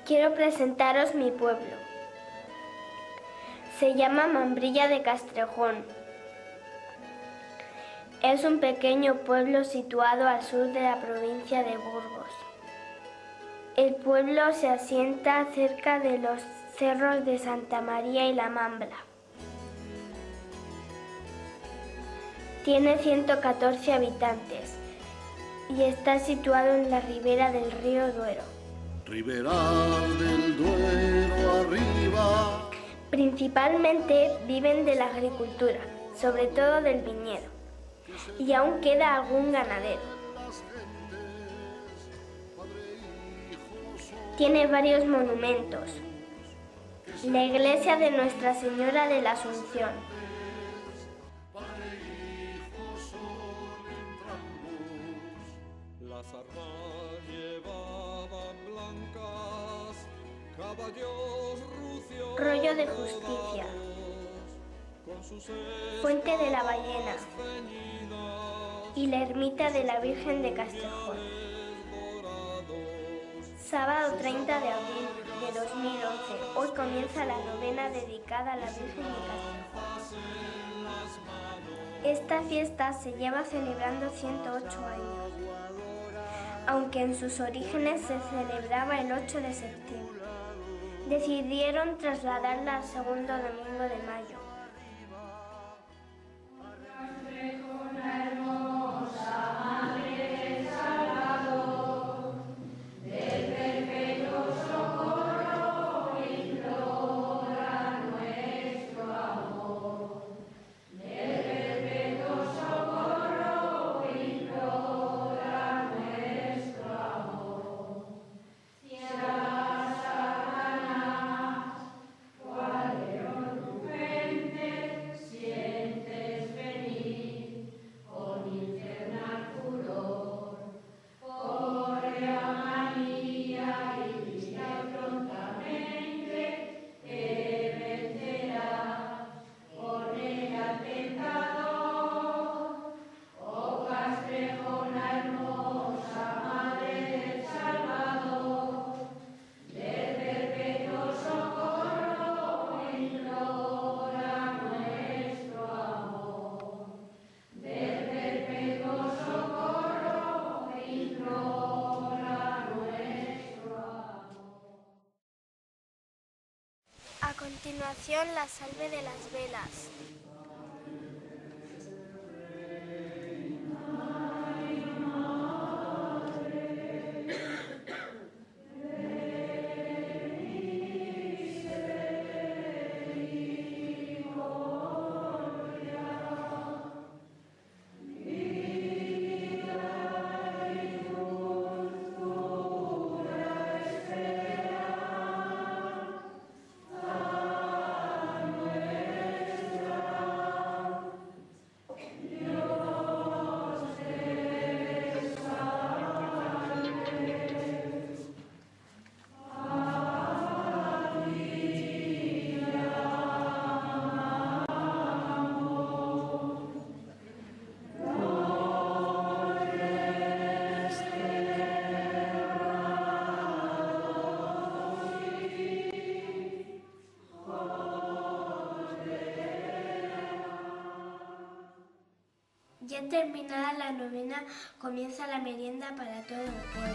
Quiero presentaros mi pueblo. Se llama Mambrilla de Castrejón. Es un pequeño pueblo situado al sur de la provincia de Burgos. El pueblo se asienta cerca de los cerros de Santa María y la Mambla. Tiene 114 habitantes y está situado en la ribera del río Duero. Ribera del Duero arriba. Principalmente viven de la agricultura, sobre todo del viñedo, y aún queda algún ganadero. Tiene varios monumentos. La iglesia de Nuestra Señora de la Asunción. Las armas llevaban blancas, caballos rucios, Rollo de Justicia. Fuente de la Ballena. Y la ermita de la Virgen de Castrejón. Sábado 30 de abril de 2011. Hoy comienza la novena dedicada a la Virgen de Castrejón. Esta fiesta se lleva celebrando 108 años, aunque en sus orígenes se celebraba el 8 de septiembre. Decidieron trasladarla al segundo domingo de mayo. A continuación, la salve de las velas. Ya terminada la novena, comienza la merienda para todo el pueblo.